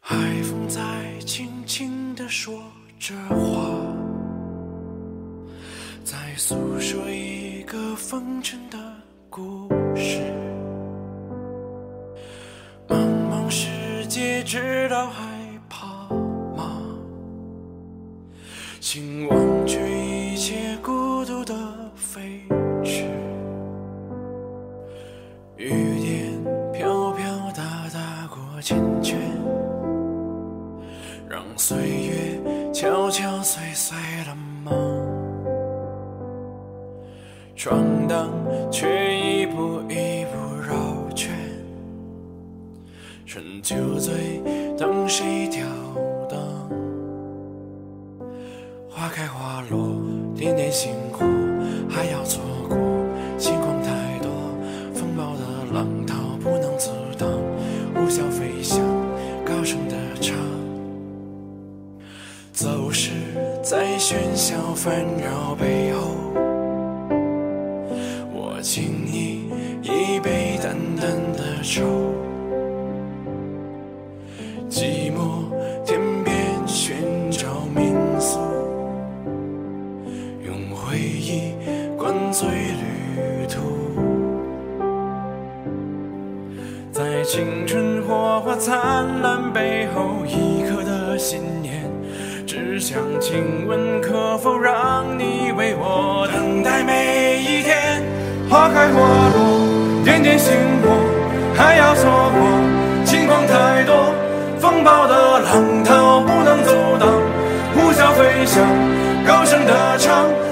海风在轻轻地说着话，在诉说一个风尘的故事。茫茫世界，知道害怕吗？请忘却一切孤独的飞驰。雨点飘飘打打过缱绻，让岁月悄悄碎碎了梦。闯荡却一步一步绕圈，趁酒醉等谁挑灯。花开花落，点点星火，还要错过。星光太多，风暴的浪涛不能阻挡，呼啸飞翔，高声的唱。走时在喧嚣纷扰背后，我敬你一杯淡淡的酒。寂寞天边寻找民宿，用回忆灌醉旅途。在青春火花灿烂背后，一颗的信念，只想亲吻，可否让你为我等待每一天？花开花落，点点星火，还要错过。情况太多，风暴的浪涛不能阻挡，呼啸飞翔，高声的唱。